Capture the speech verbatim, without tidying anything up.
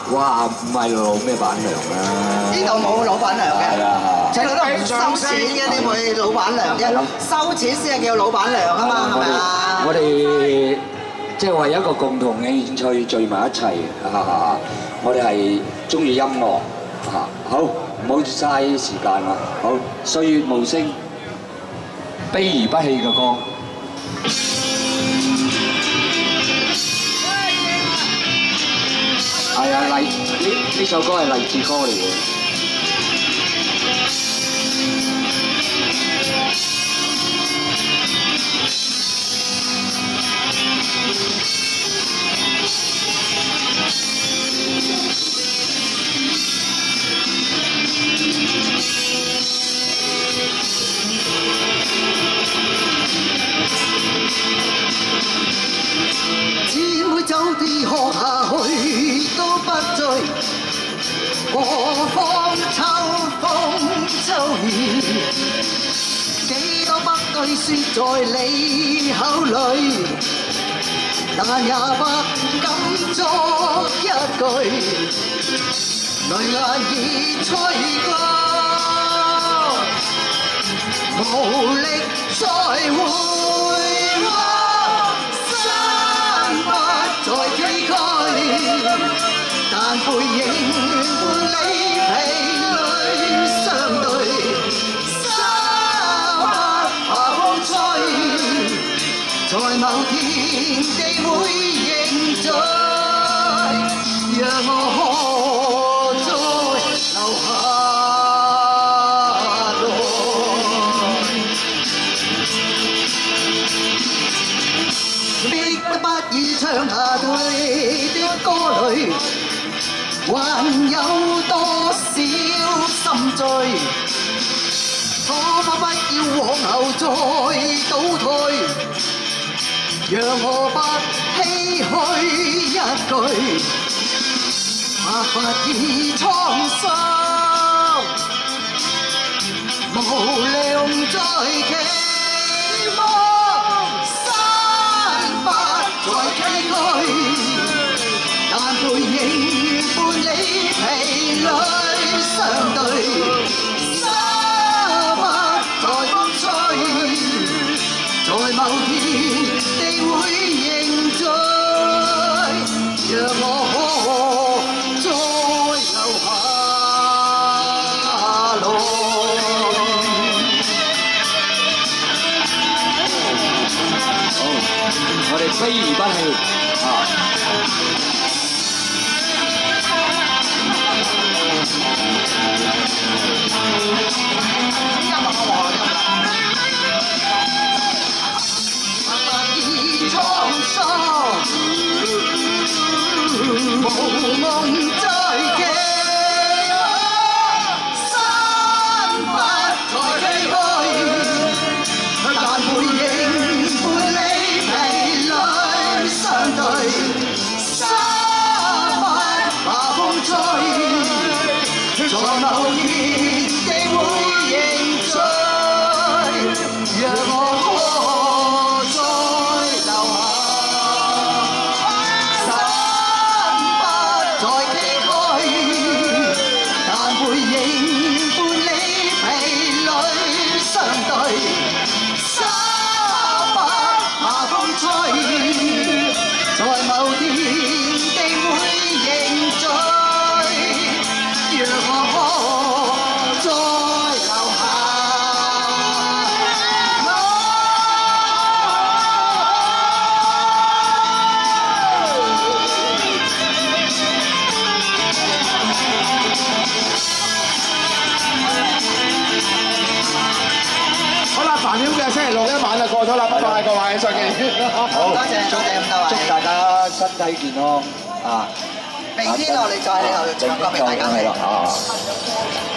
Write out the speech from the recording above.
哇，唔係老咩闆娘啊？ 呢度冇老闆娘嘅， 係啊， 請到都唔收錢嘅，點會老闆娘啫？收錢先係叫老闆娘啊嘛，係咪啊？ 我哋即係為一個共同嘅興趣聚埋一齊，我哋係中意音樂嚇。好，唔好嘥時間啦。好，歲月無聲，悲而不棄嘅歌。係啊，勵呢呢首歌係勵志歌嚟嘅。 姊妹走啲喝下去都不醉，何況秋風秋雨，幾多不對説在你口裏，但也不敢作一句，淚眼已吹乾，無力再回望。在崎嶇，但背影伴你疲累相對，沙發怕風吹，在某天地會凝聚，讓我可再留下來，逼得不已唱下對的歌裏，還有多少心醉？可否不要往後再倒退，讓我不唏噓一句，白髮已滄桑，無量再期望，山不再崎嶇，但背影伴你疲累相對，沙不再風吹，在某天地會凝聚，讓我可再留下來。 好，我哋飛而不棄啊！ 已滄桑，無夢再記，山不再崎嶇，但背影伴你疲累相對，沙不怕風吹，在某天地會凝聚，讓我可再留下。山不再崎嶇，但背影伴你疲累相對，沙不怕風吹，在某天地會凝聚，讓我可再留下來。 好啦，煩擾嘅星期六一晚就過咗啦，拜拜各位，再見。 好， 多謝多謝咁多位， 祝大家身體健康啊！ 明天我哋再喺度唱歌俾大家聽。 係啦啊！